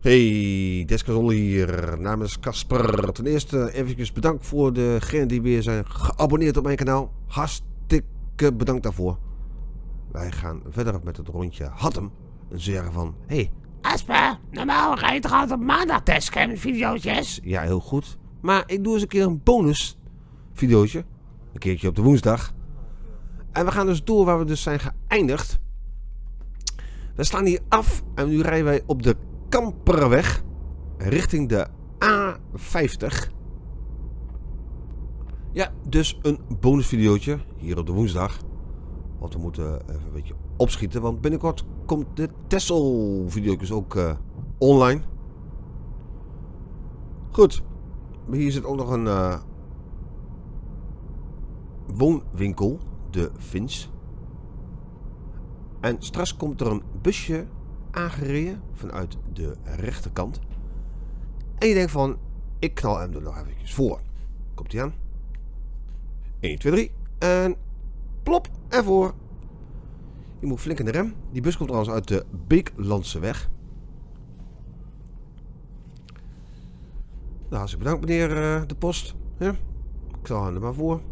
Hey, Deskazol hier, namens Casper. Ten eerste eventjes bedankt voor degenen die weer zijn geabonneerd op mijn kanaal. Hartstikke bedankt daarvoor. Wij gaan verder met het rondje Hattem. En ze zeggen van, hey Casper, normaal ga je toch altijd op maandag testcam video's? ja, heel goed. Maar ik doe eens een keer een bonus videootje. Een keertje op de woensdag. En we gaan dus door waar we dus zijn geëindigd. We slaan hier af en nu rijden wij op de Kamperweg richting de A50. Ja, dus een bonusvideootje hier op de woensdag. Want we moeten even een beetje opschieten, want binnenkort komt de Texel-video's ook online. Goed, hier zit ook nog een woonwinkel, de Vins. En straks komt er een busje aangereden vanuit de rechterkant. En je denkt van, ik knal hem er nog eventjes voor. Komt hij aan? 1, 2, 3 en plop ervoor. Je moet flink in de rem. Die bus komt trouwens uit de Beeklandse weg. Nou, hartstikke bedankt meneer de post. Ja, ik zal hem er maar voor.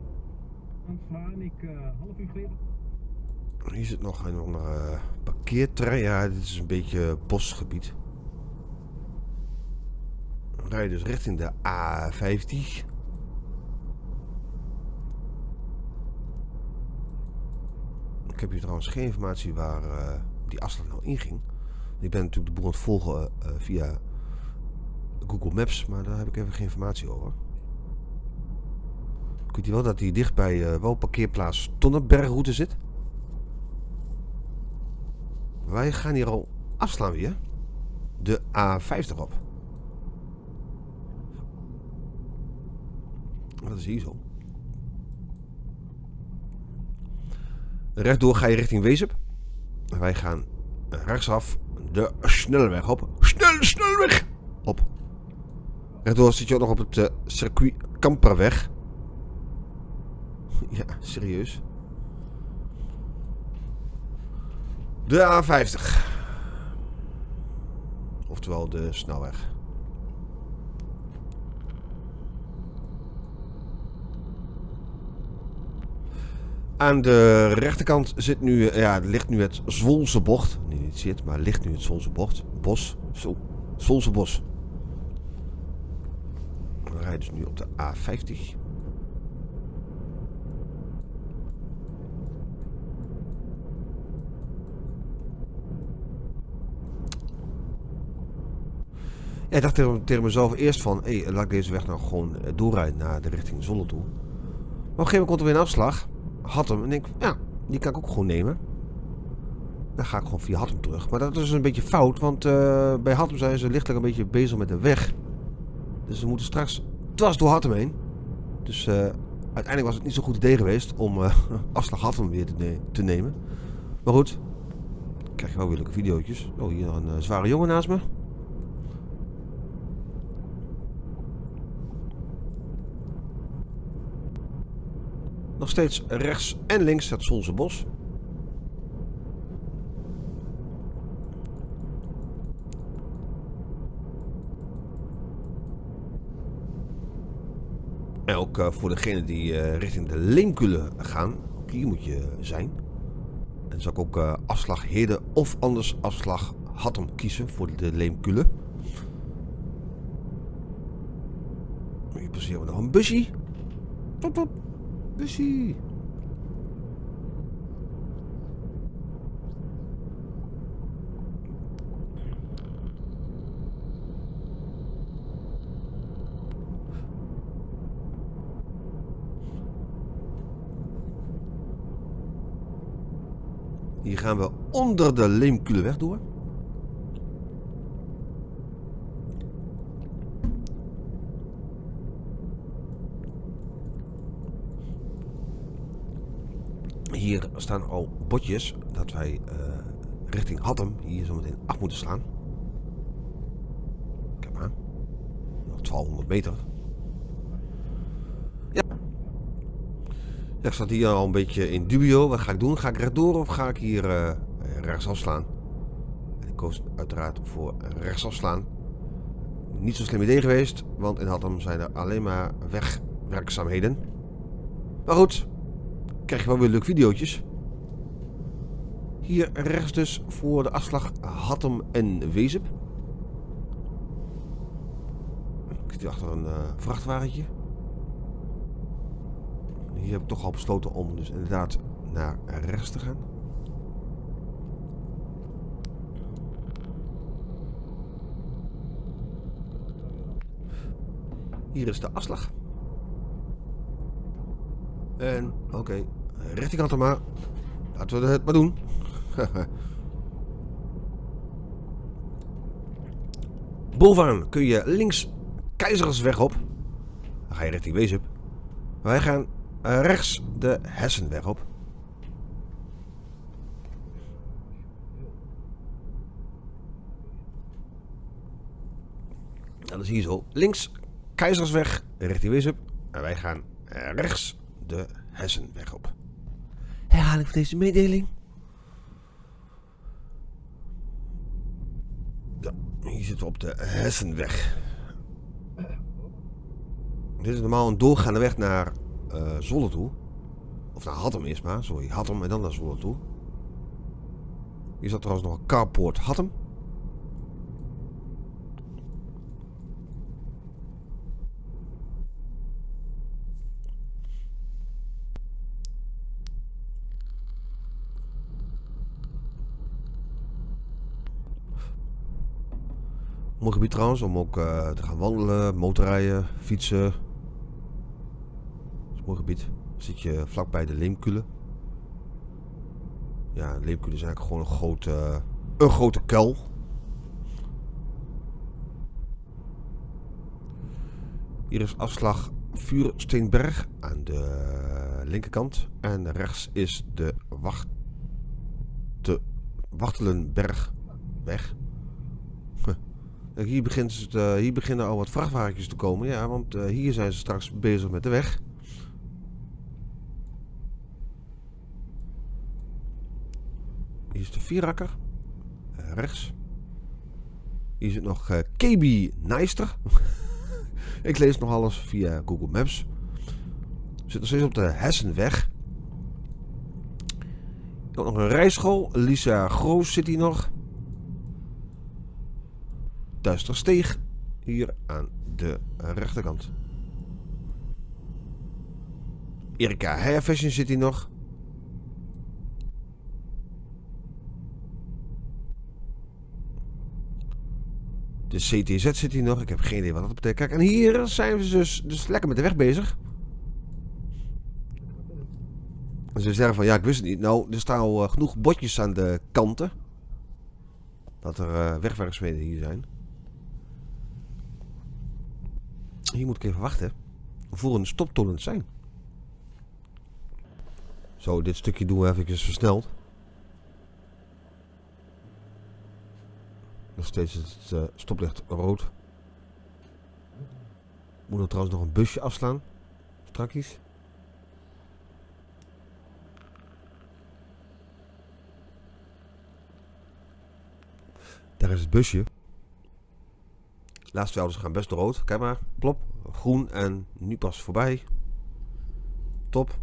Half uur geleden. Hier zit nog een andere parkeerterrein. Ja, dit is een beetje bosgebied. We rijden dus richting de A50. Ik heb hier trouwens geen informatie waar die afslag nou inging. Ik ben natuurlijk de boel aan het volgen via Google Maps, maar daar heb ik even geen informatie over. Ik weet wel dat hij dicht bij parkeerplaats Tonnenbergroute zit. Wij gaan hier al afslaan weer. De A50 op. Wat is hier zo? Rechtdoor ga je richting Wezep. En wij gaan rechtsaf de snelweg op. Snelweg op. Rechtdoor zit je ook nog op het circuit Kamperweg. Ja, serieus. De A50. Oftewel de snelweg. Aan de rechterkant zit nu, ligt nu het Zwolse bocht. Niet zit, maar ligt nu het Zwolse bocht. Bos. Zo. Zwolse bos. We rijden dus nu op de A50. Ja, ik dacht tegen mezelf eerst van, hey, laat ik deze weg nou gewoon doorrijden naar de richting Zwolle toe. Maar op een gegeven moment komt er weer een afslag. Hattem. En denk, ja, die kan ik ook gewoon nemen. Dan ga ik gewoon via Hattem terug. Maar dat is een beetje fout, want bij Hattem zijn ze lichtelijk een beetje bezig met de weg. Dus we moeten straks dwars door Hattem heen. Dus uiteindelijk was het niet zo'n goed idee geweest om afslag Hattem weer te nemen. Maar goed, dan krijg je wel weer leuke videootjes. Oh, hier een zware jongen naast me. Nog steeds rechts en links het Zwolse bos. En ook voor degenen die richting de Leemkulen gaan, ook hier moet je zijn. En dan zal ik ook afslag Heerde of anders afslag Hattem kiezen voor de Leemkulen. Hier passeren we nog een busje. Top, top. Bussie. Hier gaan we onder de Leemkulenweg door. Hier staan al bordjes dat wij richting Hattem hier zo meteen af moeten slaan. Kijk maar. Nog 1200 meter. Ja. Ik zat hier al een beetje in dubio. Wat ga ik doen? Ga ik rechtdoor of ga ik hier rechtsaf slaan? En ik koos uiteraard voor rechtsafslaan. Niet zo'n slim idee geweest, want in Hattem zijn er alleen maar wegwerkzaamheden. Maar goed, krijg je wel weer leuke videootjes. Hier rechts dus voor de afslag Hattem en Wezep. Ik zit hier achter een vrachtwagentje. Hier heb ik toch al besloten om dus inderdaad naar rechts te gaan. Hier is de afslag. En oké, richting Hattem maar. Laten we het maar doen. Bovenaan kun je links Keizersweg op. Dan ga je richting Wezep. Wij gaan rechts de Hessenweg op. Dat is hier zo. Links Keizersweg richting Wezep. En wij gaan rechts de Hessenweg op. Herhaling van deze mededeling. Ja, hier zitten we op de Hessenweg. Dit is normaal een doorgaande weg naar Zwolle toe. Of naar Hattem eerst maar. Sorry, Hattem en dan naar Zwolle toe. Hier zat trouwens nog een carport Hattem. Mooi gebied trouwens om ook te gaan wandelen, motorrijden, fietsen. Dat is een mooi gebied. Dan zit je vlakbij de Leemkulen. Ja, de Leemkulen is eigenlijk gewoon een grote kuil. Hier is afslag Vuursteenberg aan de linkerkant. En rechts is de Wachtelenbergweg. Hier beginnen al wat vrachtwagentjes te komen, ja, want hier zijn ze straks bezig met de weg. Hier is de Vierakker, rechts. Hier zit nog KB Nijster. Ik lees nog alles via Google Maps. We zitten steeds op de Hessenweg. Ook nog een rijschool, Lisa Groos zit hier nog. Duistersteeg, hier aan de rechterkant. Erika Hair Fashion zit hier nog. De CTZ zit hier nog. Ik heb geen idee wat dat betekent. Kijk, en hier zijn we dus lekker met de weg bezig. En ze zeggen van, ja, ik wist het niet. Nou, er staan al genoeg bordjes aan de kanten. Dat er wegwerkzaamheden hier zijn. Hier moet ik even wachten. Voor een stoptollen zijn. Zo, dit stukje doen we even versneld. Nog steeds is het stoplicht rood. Moet er trouwens nog een busje afslaan. Strakjes. Daar is het busje. De laatste twee auto's gaan best rood. Kijk maar. Plop. Groen en nu pas voorbij. Top.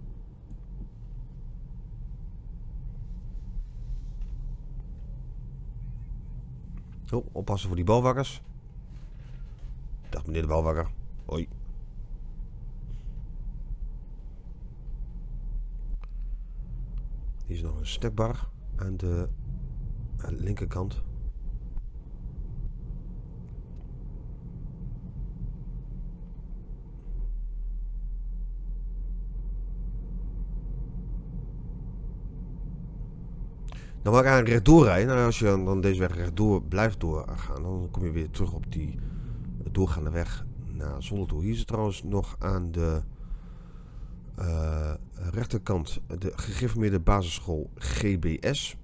Oh, oppassen voor die bouwwaggers. Dag meneer de bouwwagger. Hoi. Hier is nog een snackbar aan de linkerkant. Dan mag ik aan rechtdoor rijden. Nou, als je dan deze weg rechtdoor blijft doorgaan, dan kom je weer terug op die doorgaande weg naar Zwolle toe. Hier zit trouwens nog aan de rechterkant de gereformeerde basisschool GBS.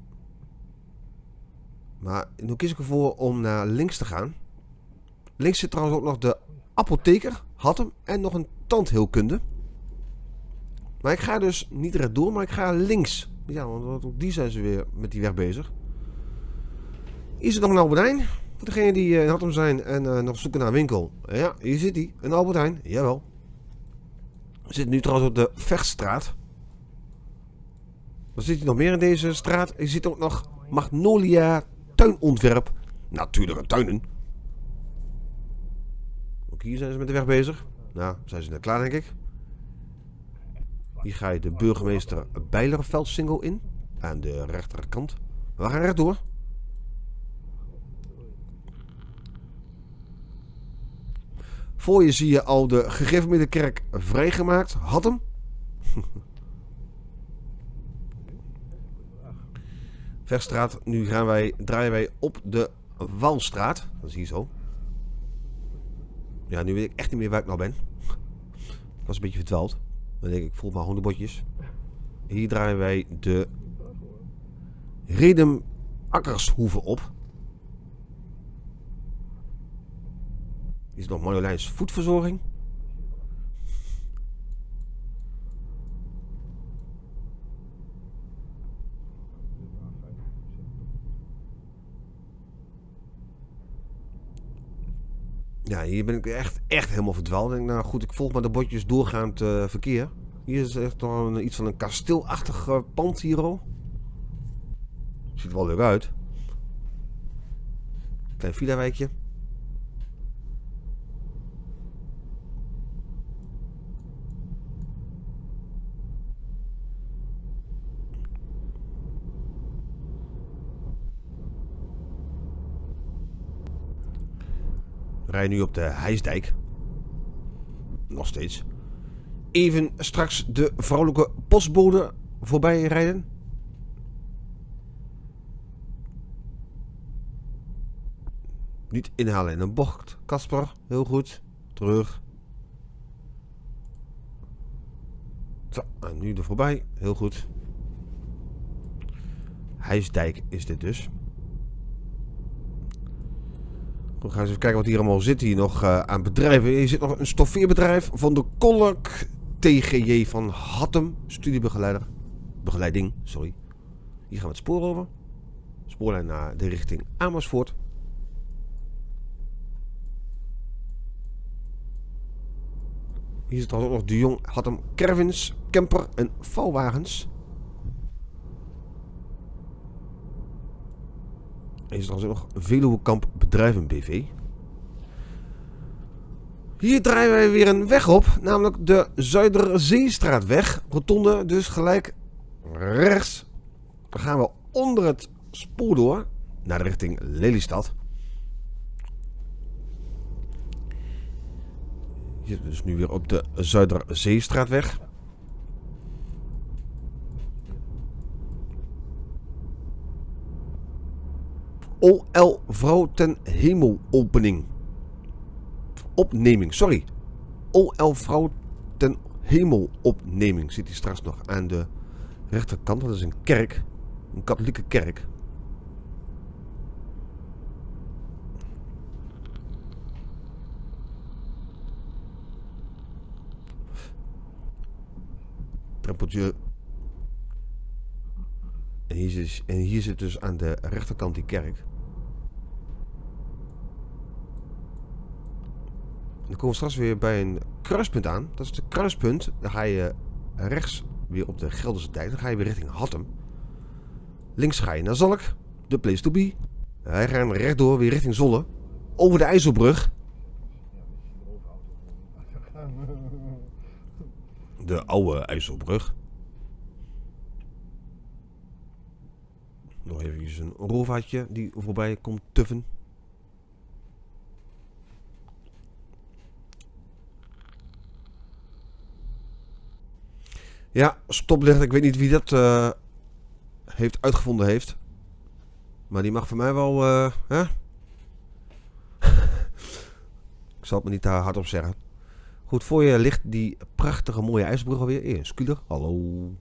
Maar nu kies ik ervoor om naar links te gaan. Links zit trouwens ook nog de apotheker, Hattem, en nog een tandheelkunde. Maar ik ga dus niet rechtdoor, maar ik ga links. Ja, want ook die zijn ze weer met die weg bezig. Is er nog een Albert Heijn? Voor degenen die in Hattem zijn en nog zoeken naar een winkel. Ja, hier zit hij. Een Albert Heijn. Jawel. We zitten nu trouwens op de Vechtstraat. Wat zit hier nog meer in deze straat? Je ziet ook nog Magnolia tuinontwerp. Natuurlijke tuinen. Ook hier zijn ze met de weg bezig. Nou, zijn ze net klaar denk ik. Hier ga je de burgemeester Bijlerveldsingel in. Aan de rechterkant. We gaan rechtdoor. Voor je zie je al de gereformeerde kerk vrijgemaakt. Hattem. Vechtstraat. Nu draaien wij op de Walstraat. Dat is hier zo. Ja, nu weet ik echt niet meer waar ik nou ben. Ik was een beetje verdwaald. Dan denk ik, voel maar hondenbotjes. Hier draaien wij de Redem Akkershoeve op. Hier is nog Marjoleins voedverzorging. Ja, hier ben ik echt helemaal verdwaald. Ik denk, nou goed, ik volg maar de bordjes doorgaand verkeer. Hier is echt nog iets van een kasteelachtig pand hier al. Ziet er wel leuk uit. Klein villa-wijkje. We rijden nu op de Heijsdijk. Nog steeds. Even straks de vrouwelijke postbode voorbij rijden. Niet inhalen in een bocht, Kasper. Heel goed. Terug. Zo, en nu er voorbij. Heel goed. Heijsdijk is dit dus. We gaan eens even kijken wat hier allemaal zit hier nog aan bedrijven. Hier zit nog een stoffeerbedrijf van de Kolk TGJ van Hattem. Begeleiding, sorry. Hier gaan we het spoor over. Spoorlijn naar de richting Amersfoort. Hier zit trouwens ook nog de Jong Hattem Caravans, camper en vouwwagens. Hier is trouwens ook nog Veluwekamp Bedrijven BV. Hier draaien wij weer een weg op, namelijk de Zuiderzeestraatweg. Rotonde, dus gelijk rechts. Dan gaan we onder het spoor door naar de richting Lelystad. Hier zitten we dus nu weer op de Zuiderzeestraatweg. OL Vrouw ten Hemelopening. Opneming, sorry. OL Vrouw ten Hemelopneming zit hier straks nog aan de rechterkant. Dat is een kerk. Een katholieke kerk. Drempeltje. En hier zit dus aan de rechterkant die kerk. Dan komen we straks weer bij een kruispunt aan. Dat is de kruispunt. Dan ga je rechts weer op de Gelderse Dijk. Dan ga je weer richting Hattem. Links ga je naar Zalk. De place to be. Wij gaan rechtdoor weer richting Zolle. Over de IJsselbrug. De oude IJsselbrug. Nog even een rolvaartje die voorbij komt tuffen. Ja, stoplicht. Ik weet niet wie dat heeft uitgevonden heeft. Maar die mag voor mij wel... hè? Ik zal het me niet daar hardop zeggen. Goed, voor je ligt die prachtige mooie IJsselbrug alweer. Een scooter. Hallo.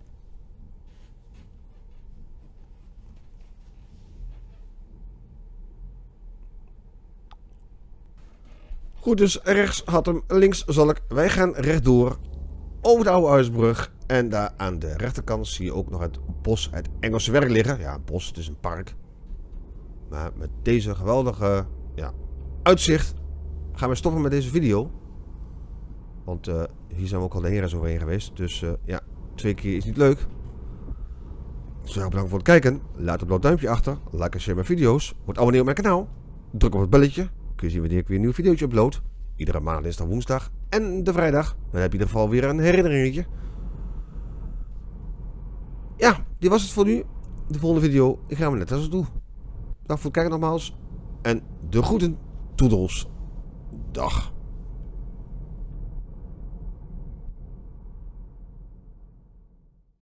Goed, dus rechts Hattem, links Zalk. Wij gaan rechtdoor over de oude IJsselbrug. En daar aan de rechterkant zie je ook nog het bos, het Engelse Werk liggen. Ja, een bos, het is een park. Maar met deze geweldige uitzicht gaan we stoppen met deze video. Want hier zijn we ook al de heren zo heen geweest. Dus 2 keer is niet leuk. Dus bedankt voor het kijken. Laat een blauw duimpje achter. Like en share mijn video's. Word abonnee op mijn kanaal. Druk op het belletje. Kun je zien wanneer ik weer een nieuw videootje upload. Iedere maandag, dinsdag, woensdag en de vrijdag. Dan heb je in ieder geval weer een herinneringetje. Ja, dit was het voor nu. De volgende video, ik ga hem net als het doe. Dank voor het kijken nogmaals. En de groeten. Toedels. Dag.